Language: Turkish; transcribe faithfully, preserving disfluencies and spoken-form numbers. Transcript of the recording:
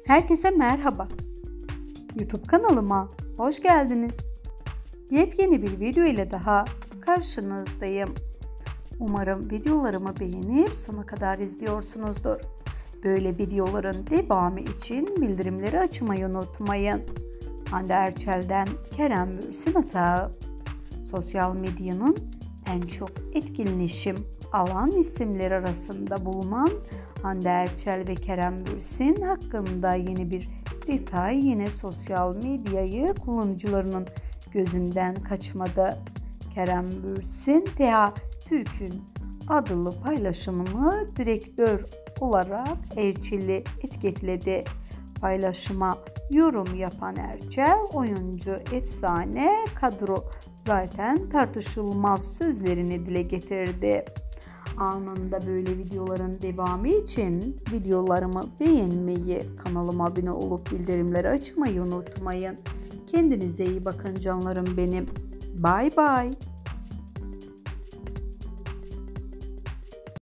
Herkese merhaba. YouTube kanalıma hoş geldiniz. Yepyeni bir video ile daha karşınızdayım. Umarım videolarımı beğenip sona kadar izliyorsunuzdur. Böyle videoların devamı için bildirimleri açmayı unutmayın. Hande Erçel'den Kerem Bürsin Atağı. Sosyal medyanın en çok etkileşim alan isimler arasında bulunan Hande Erçel ve Kerem Bürsin hakkında yeni bir detay yine sosyal medyayı kullanıcılarının gözünden kaçmadı. Kerem Bürsin, T A Türk'ün adlı paylaşımını direktör olarak Erçel'i etiketledi. Paylaşıma yorum yapan Erçel, oyuncu efsane, kadro zaten tartışılmaz sözlerini dile getirdi. Anında böyle videoların devamı için videolarımı beğenmeyi, kanalıma abone olup bildirimleri açmayı unutmayın. Kendinize iyi bakın canlarım benim. Bye bye.